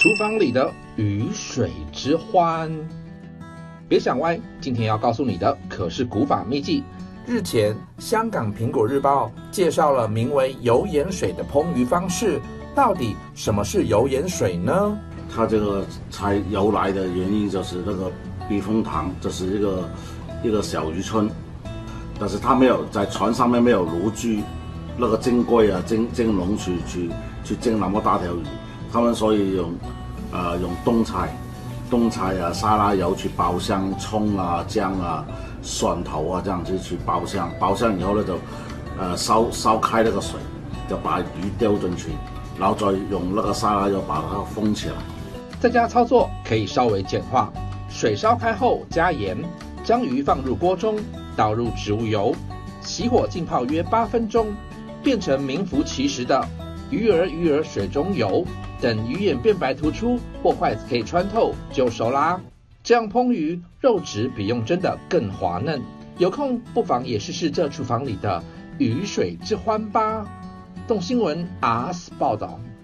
厨房里的鱼水之欢。别想歪，今天要告诉你的可是古法秘技。 日前，香港苹果日报介绍了名为油盐水的烹鱼方式。到底什么是油盐水呢？ 它这个才由来的原因就是那个避风塘，这是一个小渔村，但是它没有在船上面没有炉具，那个蒸柜啊、蒸笼去蒸那么大条鱼，他们所以用冬菜啊、沙拉油去爆香，葱啊、姜啊、蒜头啊这样子去爆香，爆香以后呢就烧开那个水，就把鱼丢进去，然后再用那个沙拉油把它封起来。 在家操作可以稍微简化，水烧开后加盐，将鱼放入锅中，倒入植物油，起火浸泡约8分钟，变成名副其实的鱼儿水中游。等鱼眼变白突出或筷子可以穿透就熟啦。这样烹鱼肉质比用蒸的更滑嫩，有空不妨也试试这厨房里的鱼水之欢吧。动新闻 AS 报道。